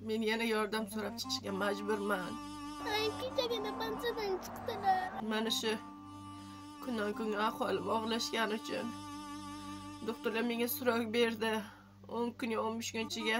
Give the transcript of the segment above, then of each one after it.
Men yana yordam so'rab chiqishga majburman. Kechagina pansadan chiqdilar. Mana shu kundan kunga ahvolim og'irlashgani uchun doktorlar menga so'roq berdi. 10 kun 15 kunchiga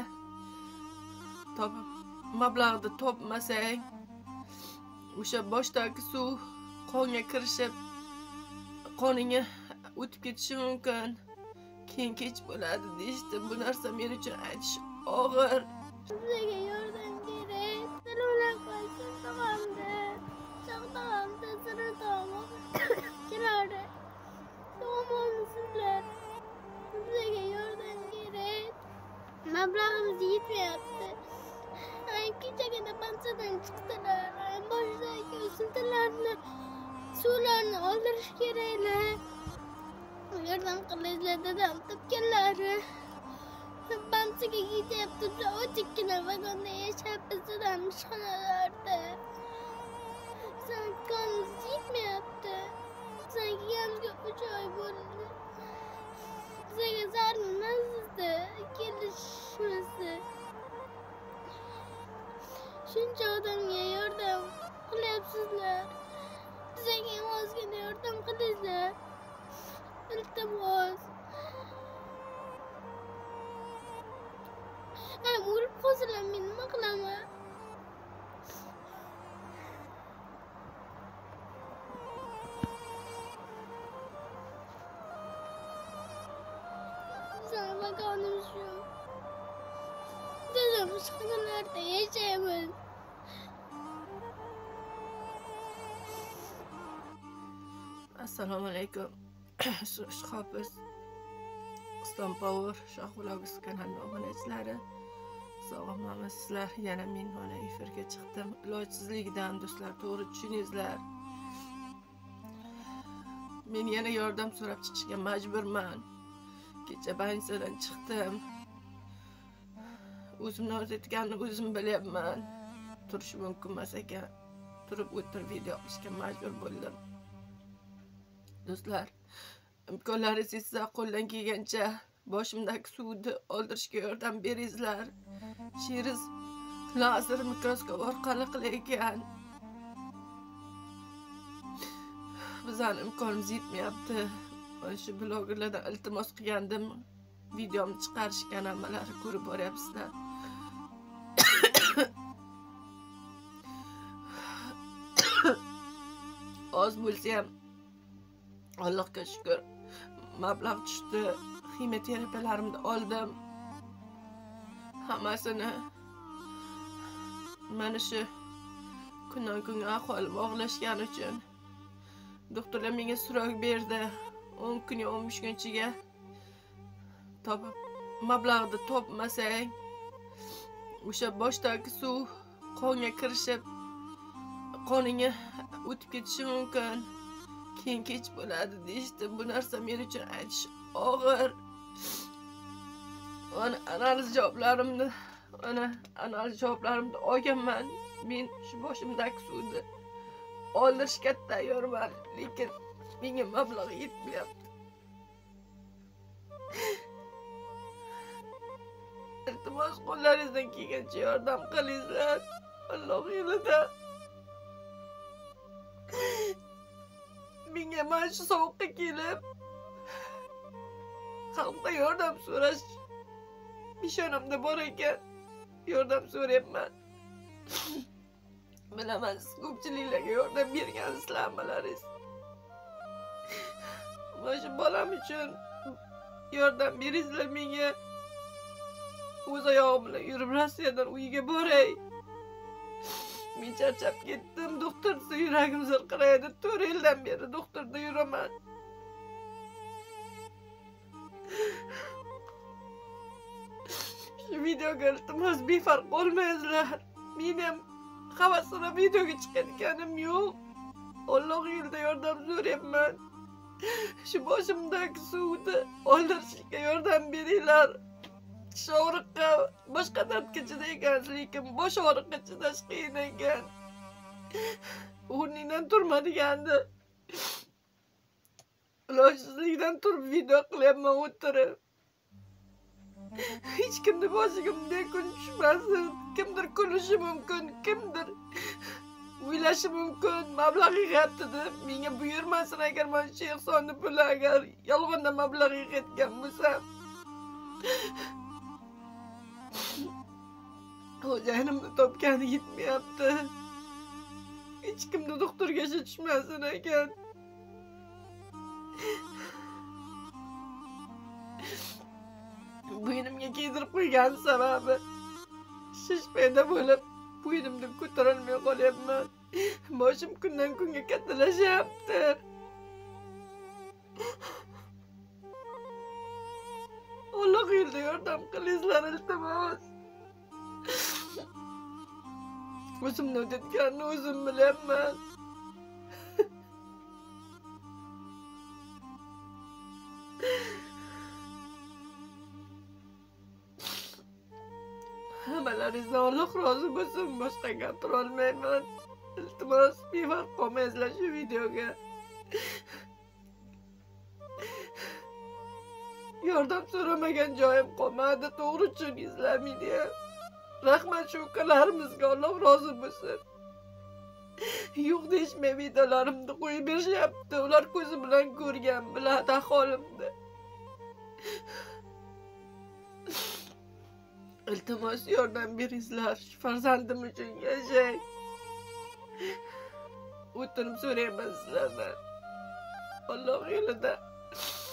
mablag'ni topmasang o'sha boshdagi suv qonga kirishib qoningga o'tib ketishi mumkin. Keyin kech bo'ladi deyishdi. Bu narsa men uchun aytish og'ir. Bizga yordam kerak. Tillar qaysi tog'amda. Chaqtog'amda sira tog'am. Kiradi. To'g'monmisizlar. Bizga yordam kerak. Mablag'imiz yetmayapti. Kechagina pansadan chiqdilar. Boshdagi o'simtalarni suvlarni oldirish keraklar. Yordam qilinglar dadam topganlari. Pansaga ketyapti. Ochikkina vagonda yashayapmiz dadam ishxonalarda. Sanqonimiz yetmayapti. Sanqiyamizga 3 oy bo'ldi. Bizga zarmasizda kelishimizni. Shuncha odamga yordam qilyapsizlar. Bizga ozgina yordam qilinglar. İltimos. O'lib qolsalar men nima qilaman? Bizning vagonimiz yo'q. Dadam ishxonalarda yashaymiz. Assalomu alaykum. Hofiz Islom Power Shohvlogs kanalining obunachilari. Sog'omman sizlar. Yana men mana efirga chiqdim. Ilojsizlikdan do'stlar, to'g'ri tushuningizlar. Men yana yordam so'rab chiqishga majburman. Kecha bansadan chiqdim. O'zimni o'zayotganini o'zim bilyapman. Turish mumkin emas ekan. Turib o'tirib video qilishga majbur bo'ldim. Do'stlar, imkonlaringiz yetsa qo'ldan kelgancha boshimdagi suvni oldirishga yordam beringizlar. Sheriz lazer mikroskop orqali qilayotgan. Bizning imkonimiz yetmayapti. Mana shu blogerlardan iltimos qilgandim. Videomni chiqarishga nimalarni ko'rib boryapsizlar. Oz bo'lsa ham Allohga shukr, mablag' tushdi. Ximiyoterapiyalarni oldim. Hammasini mana shu kundan kunga ahvolim og'irlashgani uchun doktorlar menga so'roq berdi. 10 kun 15 kunchiga mablag'ni topmasang o'sha boshdagi suv qonga kirishib qoningga o'tib ketishi mumkin. Keyin kech bo'ladi deyishdi. Bu narsa men uchun aytish og'ir. Analiz javoblarimni olganman. Men shu boshimdagi suvni oldirishga tayyorman, lekin menga mablag' yetmayapti. Iltimos qo'llaringizdan kelgancha yordam qilinglar. Alloh yo'lida. Menga mana shu sovuqqa kelib xalqqa yordam so'rash peshonamda bor ekan. Yordam so'rayapman. Bilaman, siz ko'pchiliklarga yordam bergansizlar hammalaringiz. Mana shu bolam uchun yordam beringizlar menga. O'z oyog'im bilan yurib Rossiyadan uyiga boray. Men charchab ketdim. Doktorda yuragim zirqiraydi. 4 yildan beri doktorda yuraman. Shu videoga iltimos befarq bo'lmangizlar. Men ham havasini videoga chiqayotganim yo'q. Alloh yo'lida yordam so'rayapman. Shu boshimdagi suvni oldirishga yordam beringlar. Tish og'riqqa boshqa dardga chidaysiz, lekin bosh og'riqqa chidash qiyin ekan. O'rningdan turmadigandi. Ilojsizlikdan turib video qilyapman o'tirib. Hech kimni boshiga bunday kun tushmasin. kimdir kulushi mumkin, kimdir o'ylashi mumkin, mablag' yig'yapti deb menga buyurmasin agar men shu ehsonni puli agar yolg'ondan mablag' yig'ayotgan bo'lsam. Xo'jayinimni topgani yetmayapti. Hech kimni doktorga tushmasin ekan. Bo'ynimga kiydirib qo'ygan sababi shish paydo bo'lib, bo'ynimdan ko'tarolmay qolyapman. Boshim kundan kunga kattalashyapti. Alloh yo'lida yordam qilinglar, iltimos. O'zimni o'tayotganini o'zim bilyapman. Hammalaringizdan Alloh rozi bo'lsin, boshqa gapira olmayman. Iltimos, befarq qolmaysizlar shu videoga. Yordam so'ramagan joyim qolmadi, to'g'ri tushuningizlar meni. Rahmat shu ukalarimizga, Alloh rozi bo'lsin. Yo'q deyishmay videolarimni qo'yib berishyapti. Ular ko'zi bilan ko'rgan, biladi ahvolimni. Iltimos yordam beringizlar, shu farzandim uchun yashay. O'tinib so'rayman sizlardan. Alloh yo'lida